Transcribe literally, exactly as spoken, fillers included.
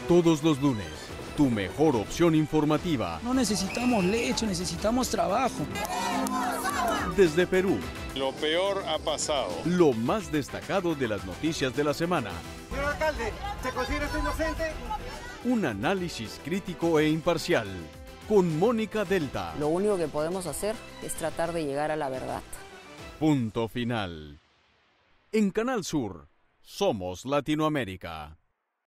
Todos los lunes, tu mejor opción informativa. No necesitamos leche, necesitamos trabajo. Desde Perú. Lo peor ha pasado. Lo más destacado de las noticias de la semana. Señor alcalde, ¿se considera usted inocente? Un análisis crítico e imparcial. Con Mónica Delta. Lo único que podemos hacer es tratar de llegar a la verdad. Punto final. En Canal Sur, somos Latinoamérica.